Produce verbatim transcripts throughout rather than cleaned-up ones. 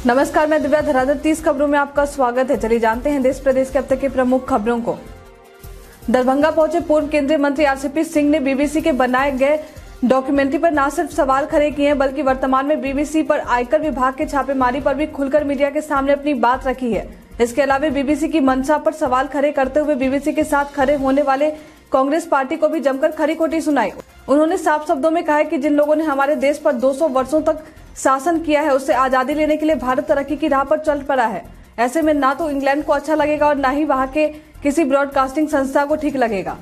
नमस्कार, मैं दिव्या धराधर तीस खबरों में आपका स्वागत है। चलिए जानते हैं देश प्रदेश के अब तक की प्रमुख खबरों को। दरभंगा पहुंचे पूर्व केंद्रीय मंत्री आरसीपी सिंह ने बीबीसी के बनाए गए डॉक्यूमेंट्री पर न सिर्फ सवाल खड़े किए हैं बल्कि वर्तमान में बीबीसी पर आयकर विभाग के छापेमारी पर भी खुलकर मीडिया के सामने अपनी बात रखी है। इसके अलावा बीबीसी की मंशा पर सवाल खड़े करते हुए बीबीसी के साथ खड़े होने वाले कांग्रेस पार्टी को भी जमकर खरी खोटी सुनाई। उन्होंने साफ शब्दों में कहा कि जिन लोगों ने हमारे देश पर दो सौ वर्षों तक शासन किया है उससे आजादी लेने के लिए भारत तरक्की की राह पर चल पड़ा है। ऐसे में ना तो इंग्लैंड को अच्छा लगेगा और न ही वहां के किसी ब्रॉडकास्टिंग संस्था को ठीक लगेगा।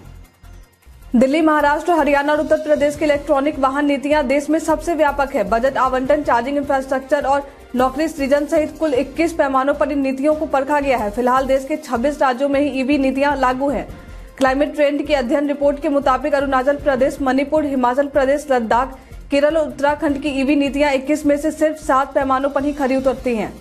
दिल्ली, महाराष्ट्र, हरियाणा और उत्तर प्रदेश की इलेक्ट्रॉनिक वाहन नीतियां देश में सबसे व्यापक है। बजट आवंटन, चार्जिंग इंफ्रास्ट्रक्चर और नौकरी सृजन सहित कुल इक्कीस पैमानों पर इन नीतियों को परखा गया है। फिलहाल देश के छब्बीस राज्यों में ही ईवी नीतियां लागू हैं। क्लाइमेट ट्रेंड की अध्ययन रिपोर्ट के मुताबिक अरुणाचल प्रदेश, मणिपुर, हिमाचल प्रदेश, लद्दाख, केरल और उत्तराखंड की ईवी नीतियां इक्कीस में से सिर्फ सात पैमानों पर ही खरी उतरती हैं।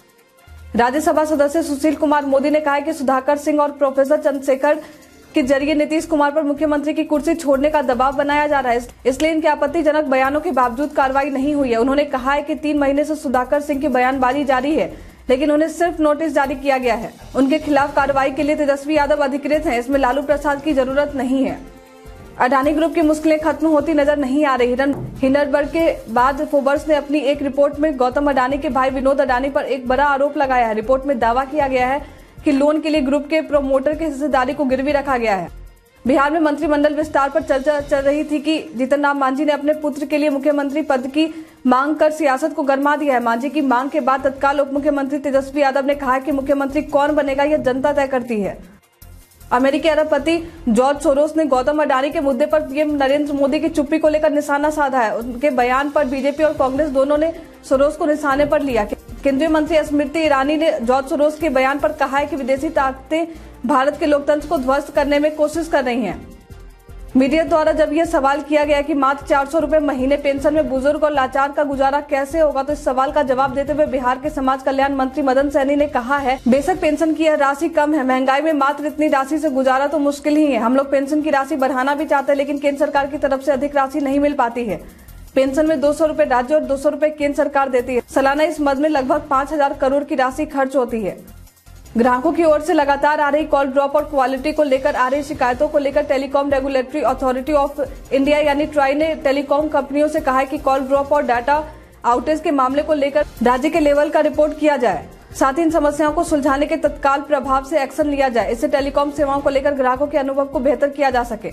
राज्यसभा सदस्य सुशील कुमार मोदी ने कहा कि सुधाकर सिंह और प्रोफेसर चंद्रशेखर के जरिए नीतीश कुमार पर मुख्यमंत्री की कुर्सी छोड़ने का दबाव बनाया जा रहा है, इसलिए इनके आपत्तिजनक बयानों के बावजूद कार्रवाई नहीं हुई है। उन्होंने कहा है कि तीन महीने से सुधाकर सिंह की बयानबाजी जारी है, लेकिन उन्हें सिर्फ नोटिस जारी किया गया है। उनके खिलाफ कार्रवाई के लिए तेजस्वी यादव अधिकृत हैं, इसमें लालू प्रसाद की जरूरत नहीं है। अडानी ग्रुप की मुश्किलें खत्म होती नजर नहीं आ रही। हिंडनबर्ग के बाद फोर्ब्स ने अपनी एक रिपोर्ट में गौतम अडानी के भाई विनोद अडानी पर एक बड़ा आरोप लगाया है। रिपोर्ट में दावा किया गया है कि लोन के लिए ग्रुप के प्रोमोटर की हिस्सेदारी को गिरवी रखा गया है। बिहार में मंत्रिमंडल विस्तार पर चर्चा चल रही थी कि जीतन राम मांझी ने अपने पुत्र के लिए मुख्यमंत्री पद की मांग कर सियासत को गरमा दिया है। मांझी की मांग के बाद तत्काल उप मुख्यमंत्री तेजस्वी यादव ने कहा कि मुख्यमंत्री कौन बनेगा यह जनता तय करती है। अमेरिकी अरबपति जॉर्ज सोरोस ने गौतम अडानी के मुद्दे पर पीएम नरेंद्र मोदी की चुप्पी को लेकर निशाना साधा है। उनके बयान पर बीजेपी और कांग्रेस दोनों ने सोरोस को निशाने पर लिया। केंद्रीय मंत्री स्मृति ईरानी ने जॉर्ज सोरोस के बयान पर कहा है कि विदेशी ताकतें भारत के लोकतंत्र को ध्वस्त करने में कोशिश कर रही हैं। मीडिया द्वारा जब यह सवाल किया गया कि मात्र चार सौ रुपए महीने पेंशन में बुजुर्ग और लाचार का गुजारा कैसे होगा, तो इस सवाल का जवाब देते हुए बिहार के समाज कल्याण मंत्री मदन सहनी ने कहा है, बेशक पेंशन की यह राशि कम है, महंगाई में मात्र इतनी राशि से गुजारा तो मुश्किल ही है। हम लोग पेंशन की राशि बढ़ाना भी चाहते हैं, लेकिन केंद्र सरकार की तरफ से अधिक राशि नहीं मिल पाती है। पेंशन में दो सौ रूपये राज्य और दो सौ रूपये केंद्र सरकार देती है। सालाना इस मद में लगभग पाँच हजार करोड़ की राशि खर्च होती है। ग्राहकों की ओर से लगातार आ रही कॉल ड्रॉप और क्वालिटी को लेकर आ रही शिकायतों को लेकर telecom regulatory authority of India यानी ट्राई ने टेलीकॉम कंपनियों से कहा है कि कॉल ड्रॉप और डाटा आउटेज के मामले को लेकर राज्य के लेवल का रिपोर्ट किया जाए, साथ ही इन समस्याओं को सुलझाने के तत्काल प्रभाव से एक्शन लिया जाए। इससे टेलीकॉम सेवाओं को लेकर ग्राहकों के अनुभव को बेहतर किया जा सके।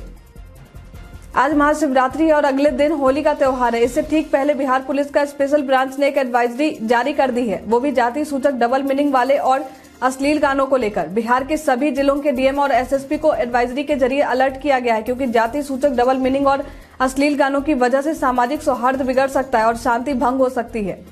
आज महाशिवरात्रि और अगले दिन होली का त्योहार है। इससे ठीक पहले बिहार पुलिस का स्पेशल ब्रांच ने एक एडवाइजरी जारी कर दी है, वो भी जाति सूचक डबल मीनिंग वाले और अश्लील गानों को लेकर। बिहार के सभी जिलों के डीएम और एसएसपी को एडवाइजरी के जरिए अलर्ट किया गया है, क्योंकि जाति सूचक डबल मीनिंग और अश्लील गानों की वजह से सामाजिक सौहार्द बिगड़ सकता है और शांति भंग हो सकती है।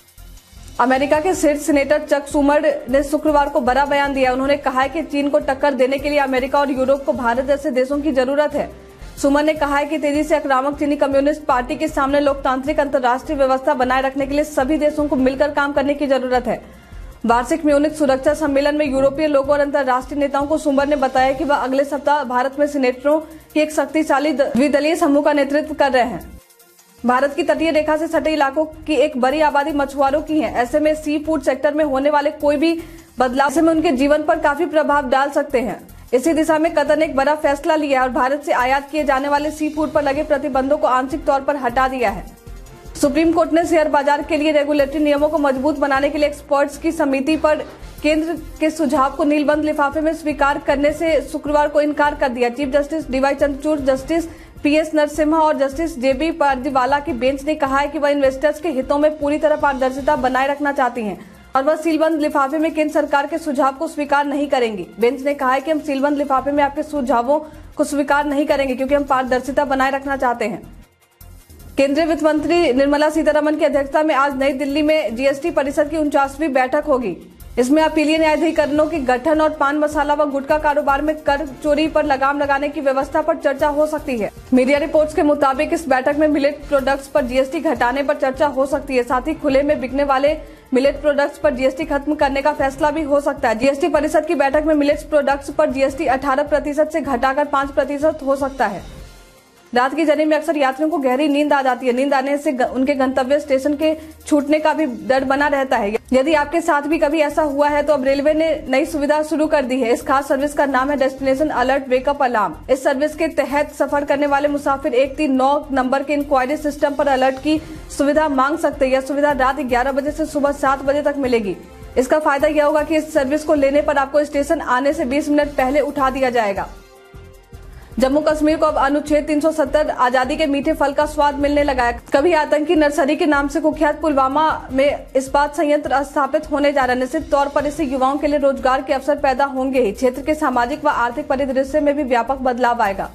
अमेरिका के शीर्ष सीनेटर चक सुमर ने शुक्रवार को बड़ा बयान दिया। उन्होंने कहा है कि चीन को टक्कर देने के लिए अमेरिका और यूरोप को भारत जैसे देशों की जरूरत है। सुमर ने कहा है कि तेजी से आक्रामक चीनी कम्युनिस्ट पार्टी के सामने लोकतांत्रिक अंतर्राष्ट्रीय व्यवस्था बनाए रखने के लिए सभी देशों को मिलकर काम करने की जरूरत है। वार्षिक म्यूनिख सुरक्षा सम्मेलन में यूरोपीय लोगों और अंतर्राष्ट्रीय नेताओं को सुमर ने बताया कि वह अगले सप्ताह भारत में सीनेटरों की एक शक्तिशाली द्विदलीय समूह का नेतृत्व कर रहे हैं। भारत की तटीय रेखा से सटे इलाकों की एक बड़ी आबादी मछुआरों की है। ऐसे में सी फूड सेक्टर में होने वाले कोई भी बदलाव ऐसे में उनके जीवन पर काफी प्रभाव डाल सकते हैं। इसी दिशा में कतर ने एक बड़ा फैसला लिया है और भारत से आयात किए जाने वाले सी फूड पर लगे प्रतिबंधों को आंशिक तौर पर हटा दिया है। सुप्रीम कोर्ट ने शेयर बाजार के लिए रेगुलेटरी नियमों को मजबूत बनाने के लिए एक्सपर्ट्स की समिति पर केंद्र के सुझाव को नीलबंद लिफाफे में स्वीकार करने से शुक्रवार को इनकार कर दिया। Chief justice DY Chandrachud, justice PS Narasimha और जस्टिस जेबी पारदीवाला की बेंच ने कहा है कि वह इन्वेस्टर्स के हितों में पूरी तरह पारदर्शिता बनाए रखना चाहती हैं और वह सीलबंद लिफाफे में केंद्र सरकार के सुझाव को स्वीकार नहीं करेंगी। बेंच ने कहा है कि हम सीलबंद लिफाफे में आपके सुझावों को स्वीकार नहीं करेंगे, क्योंकि हम पारदर्शिता बनाए रखना चाहते हैं। केंद्रीय वित्त मंत्री निर्मला सीतारमण की अध्यक्षता में आज नई दिल्ली में जीएसटी परिषद की उनचासवीं बैठक होगी। इसमें अपीलीय न्यायाधिकरणों के गठन और पान मसाला व गुटखा कारोबार में कर चोरी पर लगाम लगाने की व्यवस्था पर चर्चा हो सकती है। मीडिया रिपोर्ट्स के मुताबिक इस बैठक में मिलेट प्रोडक्ट्स पर जीएसटी घटाने पर चर्चा हो सकती है। साथ ही खुले में बिकने वाले मिलेट प्रोडक्ट्स पर जीएसटी खत्म करने का फैसला भी हो सकता है। जीएसटी परिषद की बैठक में मिलेट्स प्रोडक्ट्स पर जीएसटी अठारह प्रतिशत से घटाकर पाँच प्रतिशत हो सकता है। रात की जर्नी में अक्सर यात्रियों को गहरी नींद आ जाती है। नींद आने से उनके गंतव्य स्टेशन के छूटने का भी डर बना रहता है। यदि आपके साथ भी कभी ऐसा हुआ है तो अब रेलवे ने नई सुविधा शुरू कर दी है। इस खास सर्विस का नाम है डेस्टिनेशन अलर्ट वेकअप अलार्म। इस सर्विस के तहत सफर करने वाले मुसाफिर एक तीन नौ नंबर के इंक्वायरी सिस्टम पर अलर्ट की सुविधा मांग सकते हैं। यह सुविधा रात ग्यारह बजे से सुबह सात बजे तक मिलेगी। इसका फायदा यह होगा कि इस सर्विस को लेने पर आपको स्टेशन आने से बीस मिनट पहले उठा दिया जाएगा। जम्मू कश्मीर को अब अनुच्छेद तीन सौ सत्तर आजादी के मीठे फल का स्वाद मिलने लगा है। कभी आतंकी नर्सरी के नाम से कुख्यात पुलवामा में इस्पात संयंत्र स्थापित होने जा रहा है। निश्चित तौर पर इससे युवाओं के लिए रोजगार के अवसर पैदा होंगे ही। क्षेत्र के सामाजिक व आर्थिक परिदृश्य में भी व्यापक बदलाव आएगा।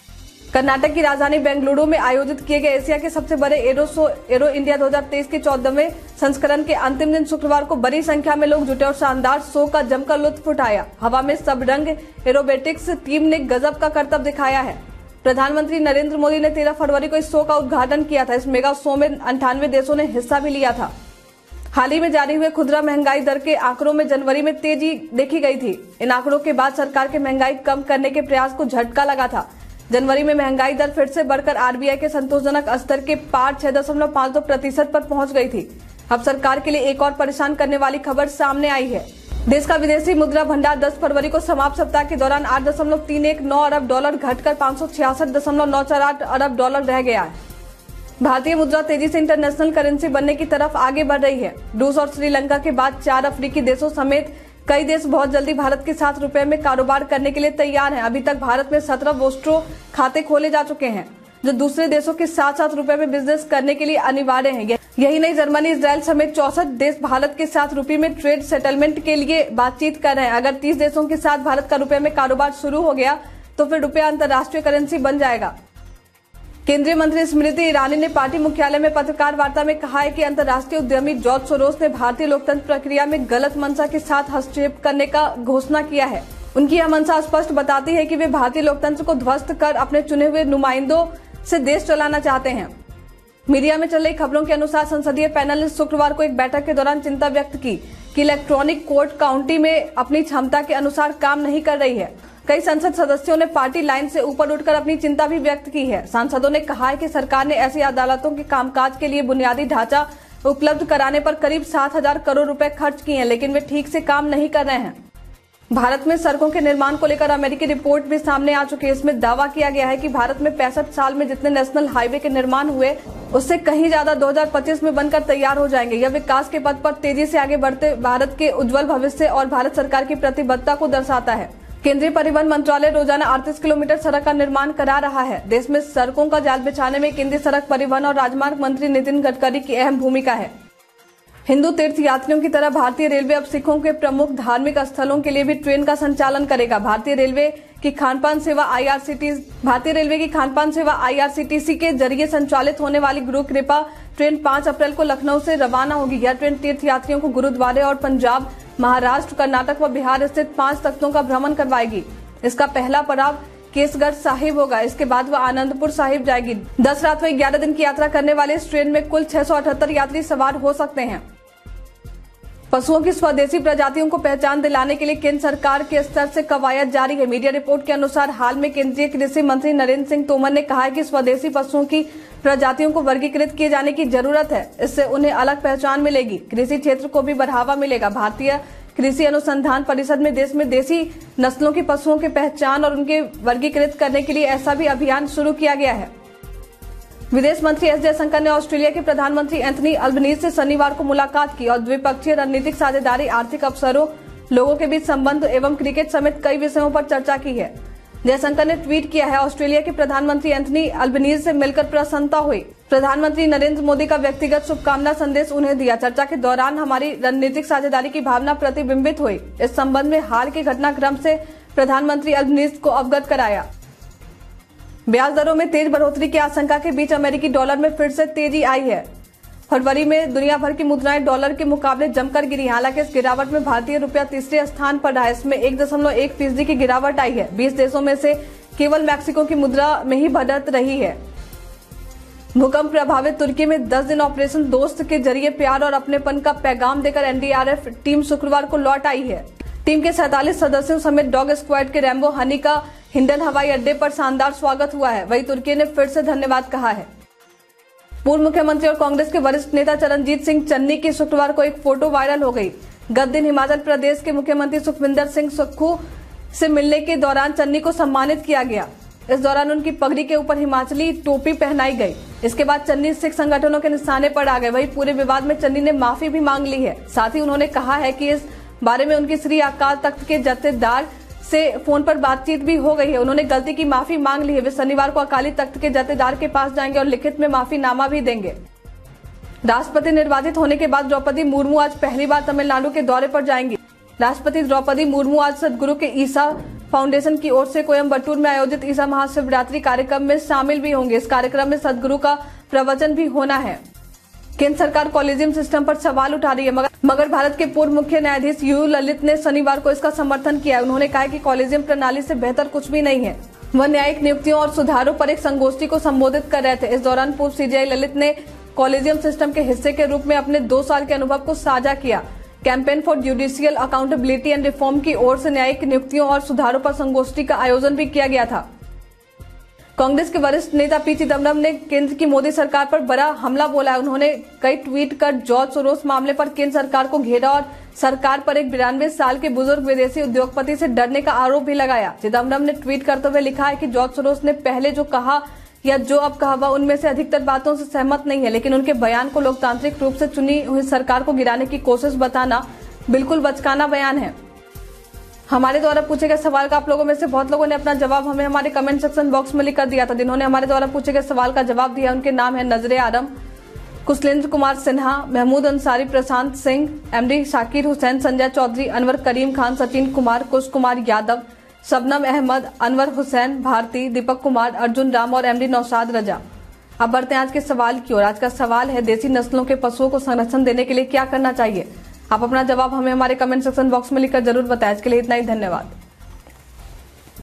कर्नाटक की राजधानी बेंगलुरु में आयोजित किए गए एशिया के सबसे बड़े एरो शो एरो इंडिया दो हज़ार तेईस के चौदहवें संस्करण के अंतिम दिन शुक्रवार को बड़ी संख्या में लोग जुटे और शानदार शो का जमकर लुत्फ उठाया। हवा में सब रंग एरोबेटिक्स टीम ने गजब का करतब दिखाया है। प्रधानमंत्री नरेंद्र मोदी ने तेरह फरवरी को इस शो का उद्घाटन किया था। इस मेगा शो में अंठानवे देशों ने हिस्सा भी लिया था। हाल ही में जारी हुए खुदरा महंगाई दर के आंकड़ों में जनवरी में तेजी देखी गई थी। इन आंकड़ों के बाद सरकार के महंगाई कम करने के प्रयास को झटका लगा था। जनवरी में महंगाई दर फिर से बढ़कर आरबीआई के संतोषजनक स्तर के पार छह दशमलव पाँच दो प्रतिशत पर पहुंच गई थी। अब सरकार के लिए एक और परेशान करने वाली खबर सामने आई है। देश का विदेशी मुद्रा भंडार दस फरवरी को समाप्त सप्ताह के दौरान आठ दशमलव तीन एक नौ अरब डॉलर घटकर पाँच सौ छियासठ दशमलव नौ चार आठ अरब डॉलर रह गया है। भारतीय मुद्रा तेजी से इंटरनेशनल करेंसी बनने की तरफ आगे बढ़ रही है। रूस और श्रीलंका के बाद चार अफ्रीकी देशों समेत कई देश बहुत जल्दी भारत के साथ रुपए में कारोबार करने के लिए तैयार हैं। अभी तक भारत में सत्रह वोस्ट्रो खाते खोले जा चुके हैं, जो दूसरे देशों के साथ साथ रुपए में बिजनेस करने के लिए अनिवार्य हैं। यही नहीं, जर्मनी, इजराइल समेत चौसठ देश भारत के साथ रुपये में ट्रेड सेटलमेंट के लिए बातचीत कर रहे हैं। अगर तीस देशों के साथ भारत का रुपए में कारोबार शुरू हो गया तो फिर रुपया अंतर्राष्ट्रीय करेंसी बन जाएगा। केंद्रीय मंत्री स्मृति ईरानी ने पार्टी मुख्यालय में पत्रकार वार्ता में कहा है कि अंतर्राष्ट्रीय उद्यमी जॉर्ज सोरोस ने भारतीय लोकतंत्र प्रक्रिया में गलत मंशा के साथ हस्तक्षेप करने का घोषणा किया है। उनकी यह मंशा स्पष्ट बताती है कि वे भारतीय लोकतंत्र को ध्वस्त कर अपने चुने हुए नुमाइंदों से देश चलाना चाहते हैं। मीडिया में चल रही खबरों के अनुसार संसदीय पैनल ने शुक्रवार को एक बैठक के दौरान चिंता व्यक्त की कि इलेक्ट्रॉनिक कोर्ट काउंटी में अपनी क्षमता के अनुसार काम नहीं कर रही है। कई संसद सदस्यों ने पार्टी लाइन से ऊपर उठकर अपनी चिंता भी व्यक्त की है। सांसदों ने कहा है कि सरकार ने ऐसी अदालतों के कामकाज के लिए बुनियादी ढांचा उपलब्ध कराने पर करीब सात हजार करोड़ रुपए खर्च किए हैं, लेकिन वे ठीक से काम नहीं कर रहे हैं। भारत में सड़कों के निर्माण को लेकर अमेरिकी रिपोर्ट भी सामने आ चुकी है। इसमें दावा किया गया है कि भारत में पैंसठ साल में जितने नेशनल हाईवे के निर्माण हुए उससे कहीं ज्यादा दो हज़ार पच्चीस में बनकर तैयार हो जाएंगे। यह विकास के पथ पर तेजी से आगे बढ़ते भारत के उज्जवल भविष्य और भारत सरकार की प्रतिबद्धता को दर्शाता है। केंद्रीय परिवहन मंत्रालय रोजाना अड़तीस किलोमीटर सड़क का निर्माण करा रहा है। देश में सड़कों का जाल बिछाने में केंद्रीय सड़क परिवहन और राजमार्ग मंत्री नितिन गडकरी की अहम भूमिका है। हिंदू तीर्थ यात्रियों की तरह भारतीय रेलवे अब सिखों के प्रमुख धार्मिक स्थलों के लिए भी ट्रेन का संचालन करेगा। भारतीय रेलवे की खानपान सेवा आईआरसीटीसी भारतीय रेलवे की खानपान सेवा आईआरसीटीसी के जरिए संचालित होने वाली गुरु कृपा ट्रेन पाँच अप्रैल को लखनऊ से रवाना होगी। यह ट्रेन तीर्थ यात्रियों को गुरुद्वारे और पंजाब, महाराष्ट्र, कर्नाटक व बिहार स्थित पांच तख्तों का भ्रमण करवाएगी। इसका पहला पड़ाव केसगढ़ साहिब होगा। इसके बाद वह आनंदपुर साहिब जाएगी। दस रात में ग्यारह दिन की यात्रा करने वाले इस ट्रेन में कुल छह सौ अठहत्तर यात्री सवार हो सकते हैं। पशुओं की स्वदेशी प्रजातियों को पहचान दिलाने के लिए केंद्र सरकार के स्तर से कवायद जारी है। मीडिया रिपोर्ट के अनुसार हाल में केंद्रीय कृषि मंत्री नरेंद्र सिंह तोमर ने कहा है कि स्वदेशी पशुओं की प्रजातियों को वर्गीकृत किए जाने की जरूरत है। इससे उन्हें अलग पहचान मिलेगी। कृषि क्षेत्र को भी बढ़ावा मिलेगा। भारतीय कृषि अनुसंधान परिषद में देश में देसी नस्लों की पशुओं की पहचान और उनके वर्गीकृत करने के लिए ऐसा भी अभियान शुरू किया गया है। विदेश मंत्री एस जयशंकर ने ऑस्ट्रेलिया के प्रधानमंत्री एंथनी अल्बनीज से शनिवार को मुलाकात की और द्विपक्षीय रणनीतिक साझेदारी, आर्थिक अवसरों, लोगों के बीच संबंध एवं क्रिकेट समेत कई विषयों पर चर्चा की है। जयशंकर ने ट्वीट किया है, ऑस्ट्रेलिया के प्रधानमंत्री एंथनी अल्बनीज से मिलकर प्रसन्नता हुई। प्रधानमंत्री नरेंद्र मोदी का व्यक्तिगत शुभकामना संदेश उन्हें दिया। चर्चा के दौरान हमारी रणनीतिक साझेदारी की भावना प्रतिबिंबित हुई। इस संबंध में हाल के घटनाक्रम से प्रधानमंत्री अल्बनीज को अवगत कराया। ब्याज दरों में तेज बढ़ोतरी की आशंका के बीच अमेरिकी डॉलर में फिर से तेजी आई है। फरवरी में दुनिया भर की मुद्राएं डॉलर के मुकाबले जमकर गिरी। हालांकि इस गिरावट में भारतीय रुपया तीसरे स्थान पर रहा है। इसमें एक दशमलव एक फीसदी की गिरावट आई है। बीस देशों में से केवल मैक्सिको की मुद्रा में ही बढ़त रही है। भूकंप प्रभावित तुर्की में दस दिन ऑपरेशन दोस्त के जरिए प्यार और अपनेपन का पैगाम देकर एनडीआरएफ टीम शुक्रवार को लौट आई है। टीम के सैंतालीस सदस्यों समेत डॉग स्क्वाड के रैम्बो हनी का हिंडन हवाई अड्डे पर शानदार स्वागत हुआ है। वहीं तुर्की ने फिर से धन्यवाद कहा है। पूर्व मुख्यमंत्री और कांग्रेस के वरिष्ठ नेता चरणजीत सिंह चन्नी की शुक्रवार को एक फोटो वायरल हो गई। गत दिन हिमाचल प्रदेश के मुख्यमंत्री सुखविंदर सिंह सुक्खू से मिलने के दौरान चन्नी को सम्मानित किया गया। इस दौरान उनकी पगड़ी के ऊपर हिमाचली टोपी पहनाई गई। इसके बाद चन्नी सिख संगठनों के निशाने पर आ गए। वहीं पूरे विवाद में चन्नी ने माफी भी मांग ली है। साथ ही उन्होंने कहा है कि इस बारे में उनकी श्री अकाल तख्त के जत्थेदार से फोन पर बातचीत भी हो गई है। उन्होंने गलती की माफी मांग ली है। वे शनिवार को अकाली तख्त के जत्थेदार के पास जाएंगे और लिखित में माफीनामा भी देंगे। राष्ट्रपति निर्वाचित होने के बाद द्रौपदी मुर्मू आज पहली बार तमिलनाडु के दौरे पर जाएंगी। राष्ट्रपति द्रौपदी मुर्मू आज सदगुरु के ईसा फाउंडेशन की ओर से कोयम्बटूर में आयोजित ईसा महाशिवरात्रि कार्यक्रम में शामिल भी होंगे। इस कार्यक्रम में सदगुरु का प्रवचन भी होना है। केंद्र सरकार कॉलेजियम सिस्टम पर सवाल उठा रही है, मगर मगर भारत के पूर्व मुख्य न्यायाधीश यू ललित ने शनिवार को इसका समर्थन किया है। उन्होंने कहा कि कॉलेजियम प्रणाली से बेहतर कुछ भी नहीं है। वह न्यायिक नियुक्तियों और सुधारों पर एक संगोष्ठी को संबोधित कर रहे थे। इस दौरान पूर्व सीजेआई ललित ने कॉलेजियम सिस्टम के हिस्से के रूप में अपने दो साल के अनुभव को साझा किया। Campaign for judicial accountability and reform की ओर से न्यायिक नियुक्तियों और सुधारों पर संगोष्ठी का आयोजन भी किया गया था। कांग्रेस के वरिष्ठ नेता पी चिदम्बरम ने केंद्र की मोदी सरकार पर बड़ा हमला बोला है। उन्होंने कई ट्वीट कर जॉर्ज सोरोस मामले पर केंद्र सरकार को घेरा और सरकार पर एक बिरानवे साल के बुजुर्ग विदेशी उद्योगपति से डरने का आरोप भी लगाया। चिदम्बरम ने ट्वीट करते हुए लिखा है कि जॉर्ज सोरोस ने पहले जो कहा या जो अब कहा वह उनमें से अधिकतर बातों से सहमत नहीं है, लेकिन उनके बयान को लोकतांत्रिक रूप से चुनी हुई सरकार को गिराने की कोशिश बताना बिल्कुल बचकाना बयान है। हमारे द्वारा पूछे गए सवाल का आप लोगों में से बहुत लोगों ने अपना जवाब हमें हमारे कमेंट सेक्शन बॉक्स में लिख कर दिया था। जिन्होंने हमारे द्वारा पूछे गए सवाल का जवाब दिया उनके नाम है नजरे आलम, कुशलेंद्र कुमार सिन्हा, महमूद अंसारी, प्रशांत सिंह, एमडी शाकिर हुसैन, संजय चौधरी, अनवर करीम खान, सचिन कुमार, कुश कुमार यादव, शबनम अहमद, अनवर हुसैन, भारती, दीपक कुमार, अर्जुन राम और एमडी नौशाद रजा। अब बढ़ते हैं आज के सवाल की ओर। आज का सवाल है देसी नस्लों के पशुओं को संरक्षण देने के लिए क्या करना चाहिए। आप अपना जवाब हमें हमारे कमेंट सेक्शन बॉक्स में लिखकर जरूर बताएं। इसके लिए इतना ही, धन्यवाद।